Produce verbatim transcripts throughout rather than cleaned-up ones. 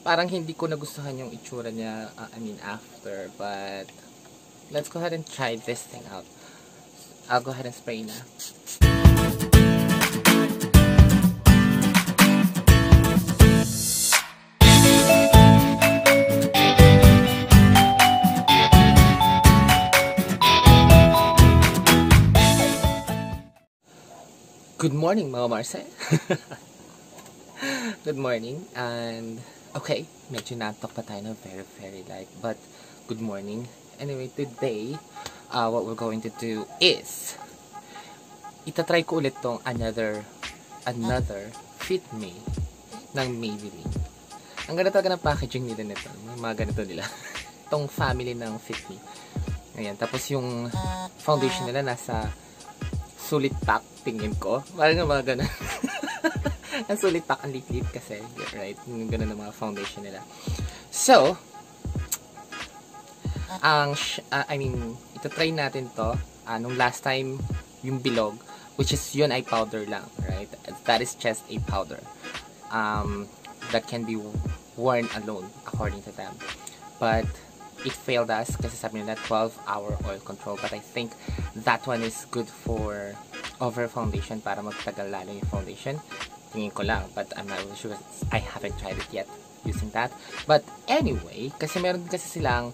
parang hindi ko nagustuhan yung itsura niya, uh, I mean after, but let's go ahead and try this thing out. I'll go ahead and spray na. Good morning mga Marse. Good morning, and okay, medyo natok pa tayo na very very light, but good morning. Anyway, today uh, what we're going to do is itatry ko ulit tong another another Fit Me ng Maybelline. Ang ganda talaga ng packaging nila nito, mga ganito nila. Itong family ng Fit Me. Ayan, tapos yung foundation nila nasa sulit pack, tingin ko. Parang mga ganun. Ang sulit pack, ang liquid kasi. Right? Yung ganun ng mga foundation nila. So, ang, uh, I mean, ito try natin to. Uh, nung last time, yung bilog, which is yun ay powder lang. Right? That is just a powder. Um, that can be worn alone, according to them. But, it failed us kasi sabi nila twelve hour oil control, but I think that one is good for over foundation para magtagal lalo yung foundation. Tingin ko lang, but I'm not really sure. I haven't tried it yet using that. But anyway, kasi meron kasi silang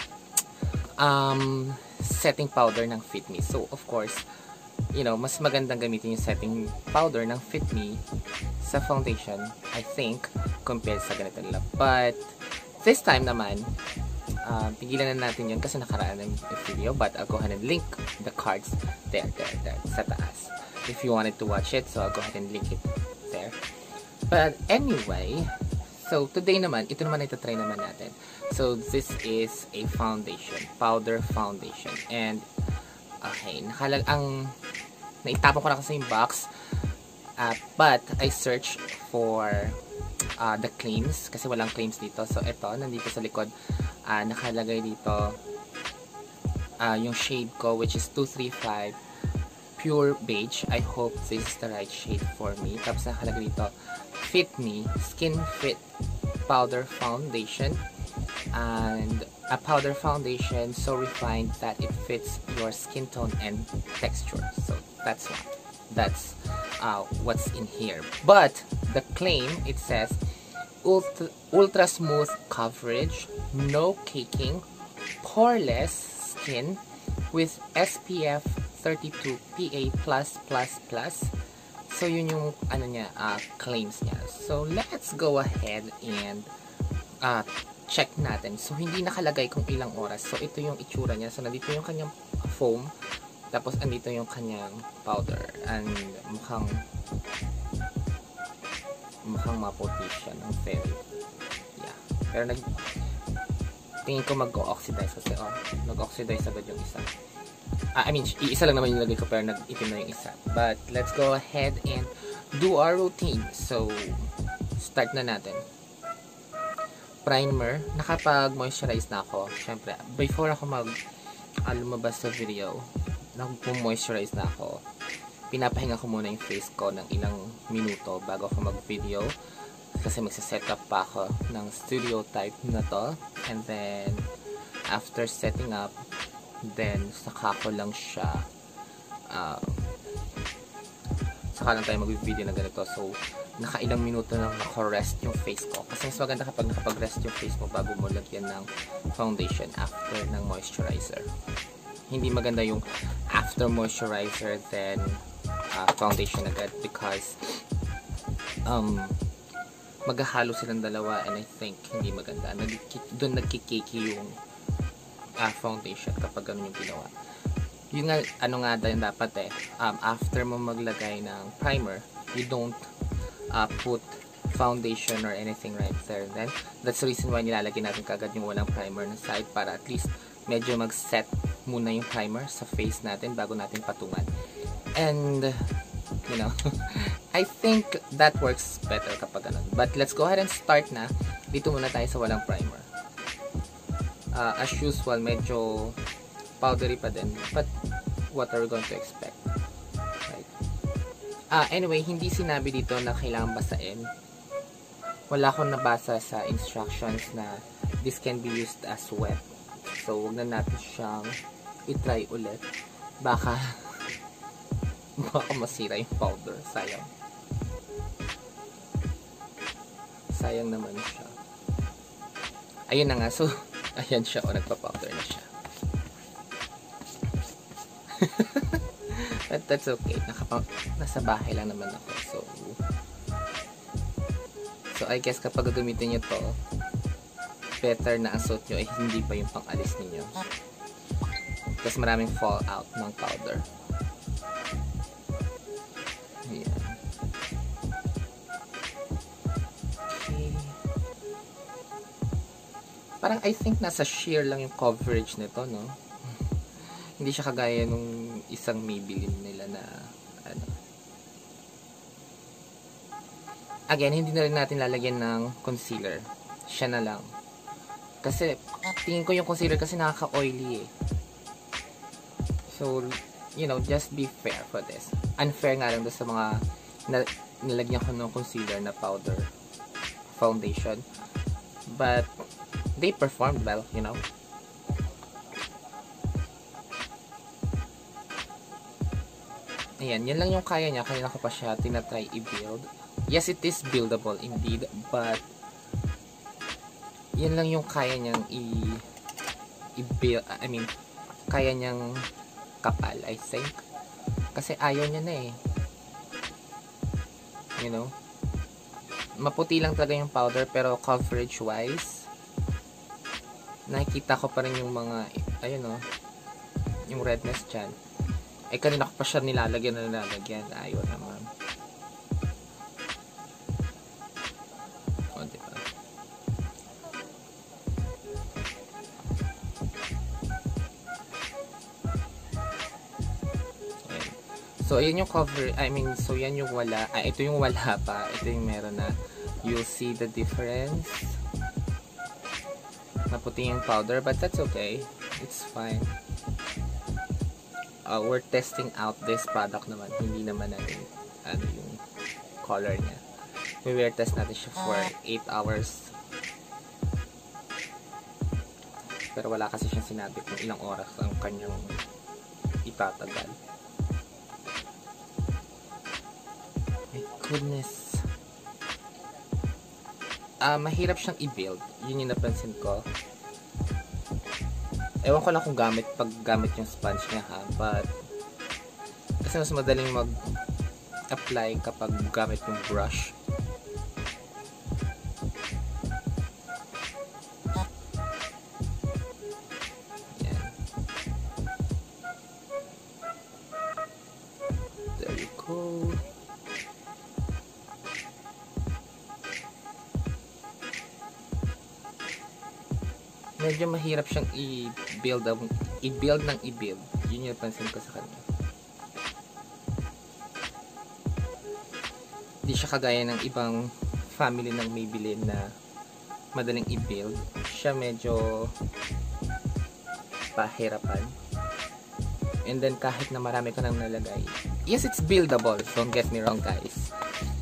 um, setting powder ng Fit Me. So of course, you know, mas magandang gamitin yung setting powder ng Fit Me sa foundation, I think, compared sa ganito nila. But this time naman, Uh, pigilan na natin yun kasi nakaraan ng video, but I'll go ahead and link the cards there, there, there, sa taas. If you wanted to watch it, so I'll go ahead and link it there. But anyway, so today naman, ito naman itatry naman natin. So this is a foundation, powder foundation. And, okay, nakalag ang, naitapon ko na kasi yung box, uh, but I searched for uh, the claims, kasi walang claims dito. So ito, nandito sa likod, Uh, nakalagay dito uh, yung shade ko, which is two three five Pure Beige. I hope this is the right shade for me. Tapos nakalagay dito Fit Me Skin Fit Powder Foundation, and a powder foundation so refined that it fits your skin tone and texture. So that's what that's uh, what's in here. But the claim, it says Ultra, ultra smooth coverage, no caking, poreless skin with S P F thirty-two P A plus plus plus. So yun yung ano niya, uh, claims niya. So let's go ahead and uh, check natin. So hindi nakalagay kung ilang oras. So ito yung itsura niya. So nandito yung kanyang foam, tapos andito yung kanyang powder, and mukhang mukhang maputi siya ng very, yeah, pero nag tingin ko mag-oxidize kasi oh, nag-oxidize agad yung isa. ah, I mean, isa lang naman yung lagay ko pero nag-itim na yung isa. But let's go ahead and do our routine. So start na natin. Primer, nakapag-moisturize na ako syempre. Before ako mag uh, lumabas sa video, nag-moisturize na ako. Pinapahinga ko muna yung face ko ng ilang minuto bago ako mag-video kasi magsa-set up pa ako ng studio type na to, and then after setting up, then saka ko lang siya uh, saka lang tayo mag-video na ganito. So nakailang minuto lang naka-rest yung face ko kasi mas maganda kapag nakapag-rest yung face mo bago mo lagyan ng foundation after ng moisturizer. Hindi maganda yung after moisturizer then Uh, foundation agad because um, maghahalo silang dalawa, and I think hindi maganda. Doon nagkikiki yung uh, foundation kapag ganun yung ginawa. Yun nga, ano nga din dapat eh, um, after mo maglagay ng primer, you don't uh, put foundation or anything right there. Then that's the reason why nilalagay natin kagad yung walang primer na side para at least medyo mag-set muna yung primer sa face natin bago natin patungan. And, you know, I think that works better kapag ganun. But let's go ahead and start na. Dito muna tayo sa walang primer. Uh, as usual, medyo powdery pa din. But, what are we going to expect? Right? Uh, anyway, hindi sinabi dito na kailangan basain. wala akong nabasa sa instructions na this can be used as wet. So, wag na natin siyang i-try ulit. Baka, baka masira yung powder. Sayang. Sayang naman siya. Ayun na nga. So, ayan siya. O, nagpa-powder na siya. But that's okay. Nakapa nasa bahay lang naman ako. So, so I guess kapag gagamitin nyo to, better na ang suot nyo ay hindi pa yung pang-alis ninyo. Kasi maraming fallout ng powder. Ayan. Okay. Parang I think nasa sheer lang yung coverage nito, no? Hindi siya kagaya nung isang Maybelline nila na ano. Again, hindi na rin natin lalagyan ng concealer. Siya na lang. Kasi, tingin ko yung concealer kasi nakaka-oily eh. So, you know, just be fair for this. Unfair nga lang doon sa mga na, nilagyan ko ng concealer na powder foundation. But, they performed well, you know. Ayan, yan lang yung kaya niya. Kanina ko pa siya tinatry i-build. Yes, it is buildable indeed, but yan lang yung kaya niyang i- i-build, I mean, kaya niyang kapal, I think. Kasi ayaw niya na eh. You know? Maputi lang talaga yung powder, pero coverage-wise, nakikita ko pa rin yung mga, ayun o, yung redness dyan. Eh, kanina ko pa siya nilalagyan na nilalagyan. Ayaw naman. O, diba? Ayan. So, ayan yung cover. I mean, so yan yung wala. Ay, ito yung wala pa. Ito yung meron na. You'll see the difference. Maputi yung powder, but that's okay. It's fine. Uh, we're testing out this product naman. Hindi naman natin ano yung color niya. We will test natin siya for eight hours. Pero wala kasi siyang sinabi kung ilang oras ang kanyang itatagal. My goodness. Uh, mahirap siyang i-build. Yun yung napansin ko. Ewan ko lang kung gamit, pag gamit yung sponge niya ha, but kasi mas madaling mag-apply kapag gamit yung brush. Yan. There you go. Medyo mahirap siyang i-build i-build ng i-build. Yun yung pansin ko sa kanya. Hindi siya kagaya ng ibang family ng Maybelline na madaling i-build. Siya medyo pahirapan. And then kahit na marami ka nang nalagay. Yes, it's buildable. Don't get me wrong, guys.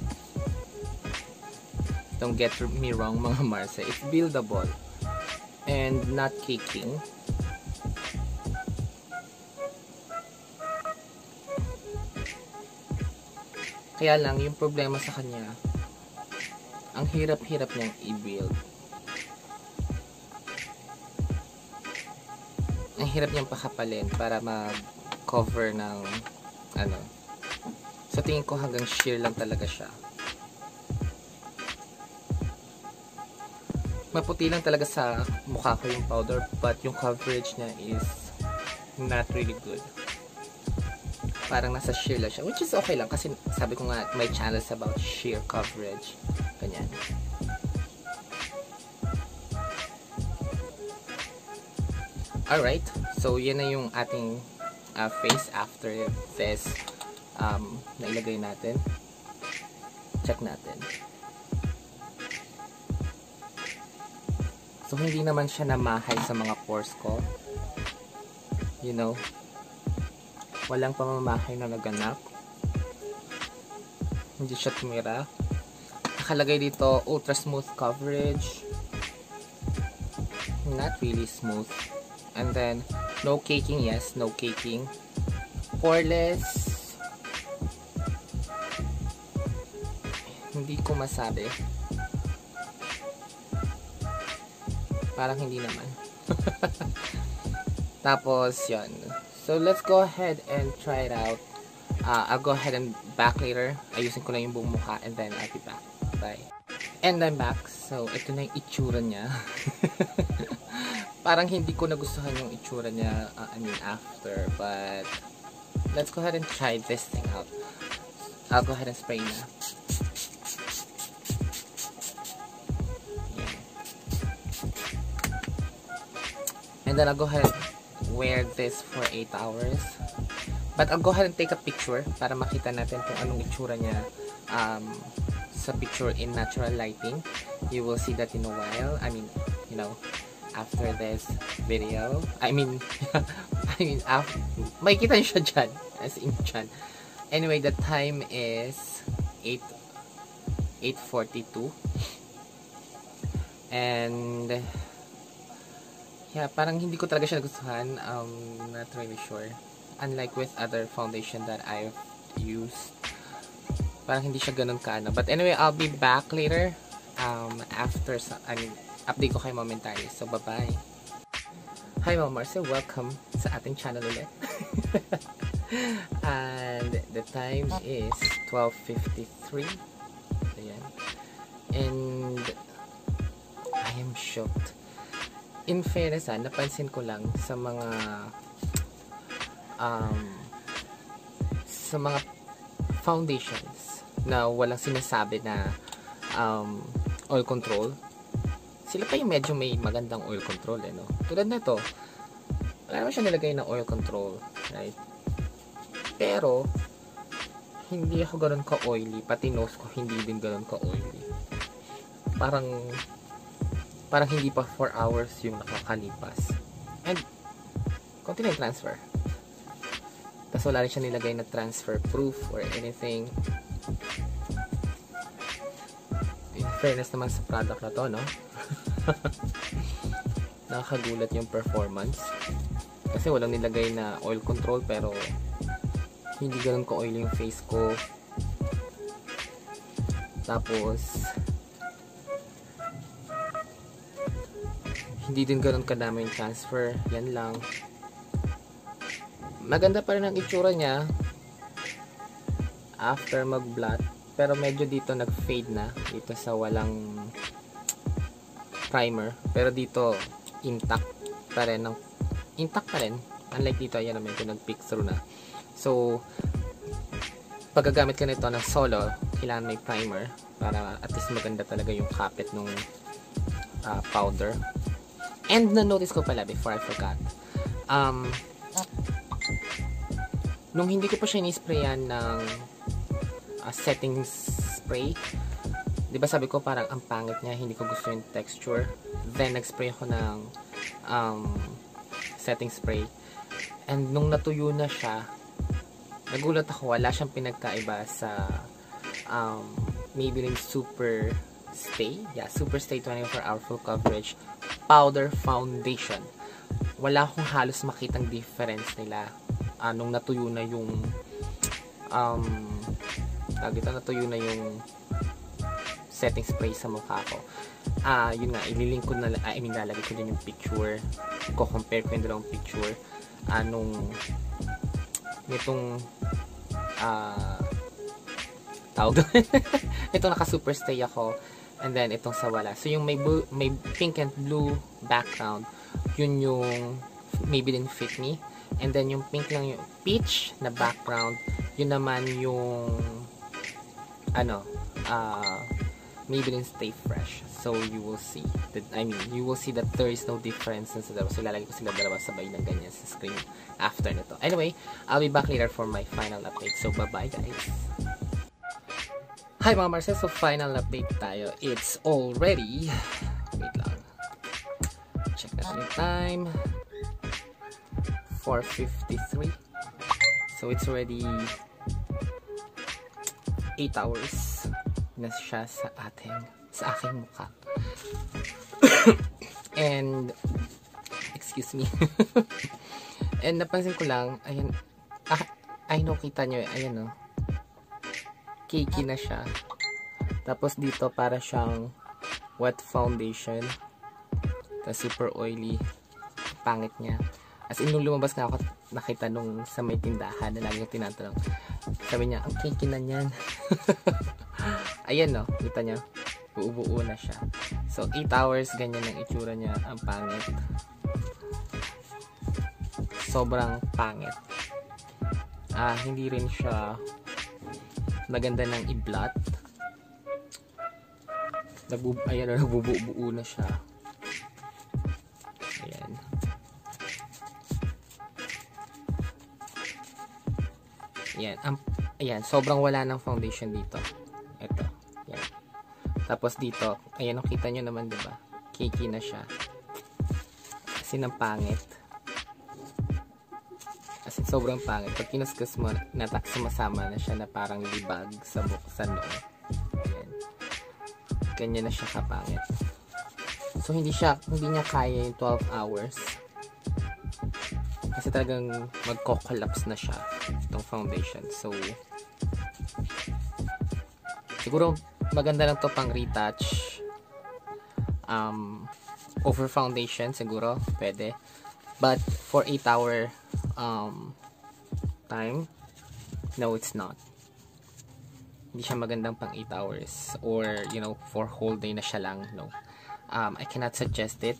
Don't get me wrong, mga Marsa. It's buildable. And not caking. Kaya lang, yung problema sa kanya, ang hirap-hirap niyang i-build. Ang hirap niyang pakapalin para mag-cover ng ano. So tingin ko hanggang sheer lang talaga siya. Maputi lang talaga sa mukha ko yung powder, but yung coverage niya is not really good. Parang nasa sheer lang siya, which is okay lang kasi sabi ko nga my channel is about sheer coverage. Ganyan. Alright, so yan na yung ating uh, face after this um, nailagay natin. Check natin. So, hindi naman siya namahay sa mga pores ko. You know? Walang pamamahay na naganap. Hindi siya tumira. nakalagay dito, ultra smooth coverage. Not really smooth. And then, no caking. Yes, no caking. Poreless. Hindi ko masabi. Parang hindi naman. Tapos, yun. So, let's go ahead and try it out. Uh, I'll go ahead and back later. Ayusin ko lang yung buong mukha and then I'll be back. Bye. And I'm back. So, ito na yung itsura niya. Parang hindi ko nagustuhan yung itsura niya, uh, I mean, after. But, let's go ahead and try this thing out. I'll go ahead and spray na. Yeah. And then, I'll go ahead and wear this for eight hours. But I'll go ahead and take a picture para makita natin kung anong itsura niya um, sa picture in natural lighting. You will see that in a while. I mean, you know, after this video. I mean, I mean, after, makikita niyo siya dyan. As in dyan. Anyway, the time is eight forty-two. And, yeah, parang hindi ko talaga siya nagustuhan. Um, not really sure. Unlike with other foundation that I've used, parang hindi siya ganun kaano. But anyway, I'll be back later um, after, I mean, update ko kayo momentarily. So, bye-bye. Hi mga Marce, welcome sa ating channel ulit. And the time is twelve fifty-three. Ayan. And I am shocked. In fairness, ah, napansin ko lang sa mga Um, sa mga foundations na walang sinasabi na um, oil control, sila pa yung medyo may magandang oil control, eh, no? Tulad na to, wala naman siya nilagay na oil control, right? Pero, hindi ako ganun ka-oily, pati nose ko hindi din ganun ka-oily. Parang, parang hindi pa four hours yung nakakalipas. And, konti na yung transfer. Tapos wala rin siya nilagay na transfer proof or anything. In fairness naman sa product na to, no? Nakakagulat yung performance. Kasi walang nilagay na oil control pero hindi ganun ka-oily yung face ko. Tapos hindi din ganun kadami yung transfer. Yan lang. Maganda pa rin ang itsura niya after mag-blot, pero medyo dito nag-fade na dito sa walang primer, pero dito intact pa rin, ng intact pa rin, unlike dito, ayan, medyo nag-peek through na. So pag gagamit ka nito ng solo, kailangan may primer para at least maganda talaga yung kapit ng uh, powder. And na-notice ko pala before I forgot, um nung hindi ko pa siya ni-sprayan ng uh, setting spray, di ba sabi ko parang ang pangit niya, hindi ko gusto yung texture. Then nag-spray ako ng um, setting spray. And nung natuyo na siya, nagulat ako, wala siyang pinagkaiba sa um, Maybelline Super Stay. Yeah, Super Stay twenty-four hour full coverage powder foundation. Wala akong halos makitang difference nila. Uh, nung natuyo na yung um, tawag dito, natuyo na yung setting spray sa mukha ko. Ah, uh, yun nga, ililink ko na, I mean, lalagay ko din yung picture. Ko-compare ko yung dalawang picture. Anong uh, nitong ah uh, tawag doon. Itong naka-super stay ako. And then, itong sa wala. So, yung may, blue, may pink and blue background, yun yung Maybelline Fit Me. And then, yung pink lang yung peach na background, yun naman yung ano, uh, Maybelline Stay Fresh. So, you will see that, I mean, you will see that there is no difference sa dalawa. So, lalagay ko sila dalawa sabay ng ganyan sa screen after nito. Anyway, I'll be back later for my final update. So, bye-bye guys! Hi mga Marcel! So, final update tayo. It's already, wait lang, check natin yung time, four fifty-three. So, it's already eight hours. na siya sa ating, sa aking mukha. And, excuse me. And napansin ko lang, ayan, ah, I know, kita nyo, ayan o. Cakey na siya. Tapos dito, para siyang wet foundation. Tapos super oily. Pangit niya. As in, nung lumabas na ako, nakita nung sa may tindahan na lagi yung tinatanong. Sabi niya, ang cakey na niyan. Ayan no, kita niya. Buo-buo na siya. So, eight hours, ganyan ang itsura niya. Ang pangit. Sobrang pangit. Ah, hindi rin siya maganda ng i-blot. Nabub ayan, nabubuo na siya. Ayan. Ayan, um, ayan, sobrang wala ng foundation dito. Ito, ayan. Tapos dito, ayan, nakita nyo naman, diba? Cakey na siya. Kasi ng pangit. Kasi sobrang pangit. Pag kinuskus mo, natak sumasama na siya na parang libag sa buksan noon. Ayan. Ganyan na siya kapangit. So, hindi siya, hindi niya kaya yung twelve hours. Kasi talagang magko-collapse na siya itong foundation. So, siguro maganda lang to pang retouch. Um, over foundation siguro, pwede. But for eight hour um, time, no, it's not. Hindi siya magandang pang eight hours. Or, you know, for whole day na siya lang, no. Um, I cannot suggest it.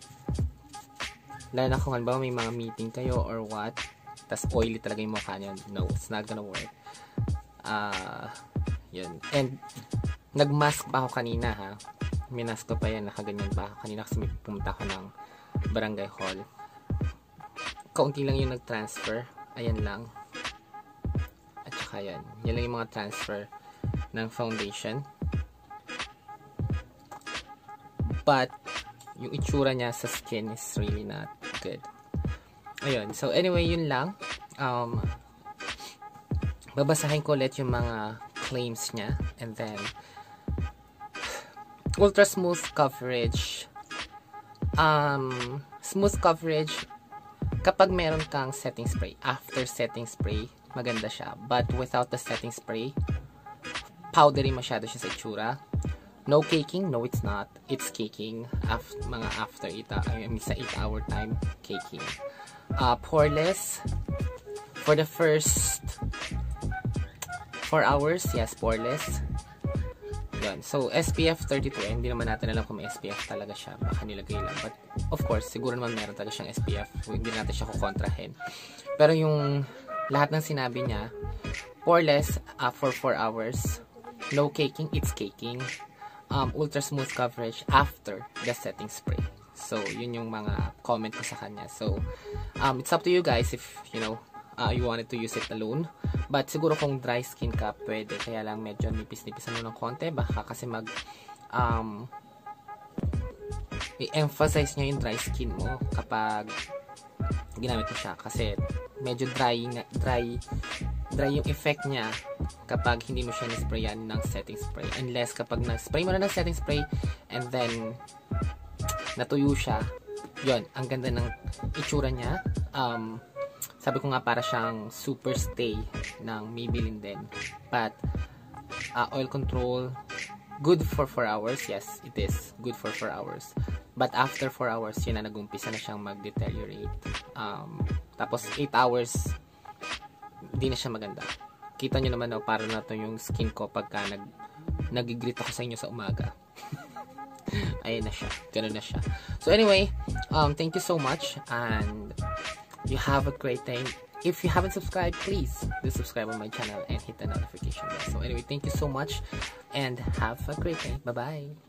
Lalo na kung halimbawa may mga meeting kayo or what, tas oily talaga yung mukha niya. No, it's not gonna work. Ah, uh, yun. And, nag-mask pa ako kanina, ha. Minask ko pa yan, nakaganyan pa ako kanina kasi may pumunta ako ng barangay hall. Kaunti lang yung nag-transfer. Ayan lang. At saka yan. Yan lang yung mga transfer ng foundation. But, yung itsura niya sa skin is really not good. Ayun. So, anyway, yun lang. Um, babasahin ko ulit yung mga claims niya. And then, ultra smooth coverage. Um, smooth coverage, kapag meron kang setting spray, after setting spray, maganda siya. But without the setting spray, powdery masyado siya sa itsura. No caking? No, it's not. It's caking. After, mga after eight, I mean, sa eight hour time, caking. Uh, poreless. For the first four hours, yes, poreless. Yun. So, S P F thirty-two, eh, hindi naman natin alam kung may S P F talaga siya. Baka nilagay lang. But, of course, siguro naman meron talaga siyang S P F. Hindi natin siya kukontrahin. Pero yung lahat ng sinabi niya, poreless uh, for four hours. No caking, it's caking. Um, ultra smooth coverage after the setting spray. So, yun yung mga comment ko sa kanya. So, um, it's up to you guys if, you know, uh, you wanted to use it alone. But, siguro kung dry skin ka, pwede. Kaya lang medyo nipis-nipisan mo ng konti. Baka kasi mag, um, i-emphasize nyo yung dry skin mo kapag ginamit mo siya. Kasi, medyo dry, dry, dry yung effect niya kapag hindi mo siya nisprayan ng setting spray. Unless kapag na-spray mo na ng setting spray and then natuyo siya, yun, ang ganda ng itsura niya. Um, sabi ko nga para siyang super stay ng Maybelline din. But, uh, oil control, good for four hours. Yes, it is good for four hours. But after four hours, yun na nag-umpisa na siyang mag-deteriorate. Um, tapos eight hours, hindi na siya maganda. Kita nyo naman, no, para na to yung skin ko pagka nag nag-greet ako sa inyo sa umaga. Ayun na siya. Ganun na siya. So anyway, um, thank you so much and you have a great day. If you haven't subscribed, please do subscribe on my channel and hit the notification bell. So anyway, thank you so much and have a great day. Bye-bye.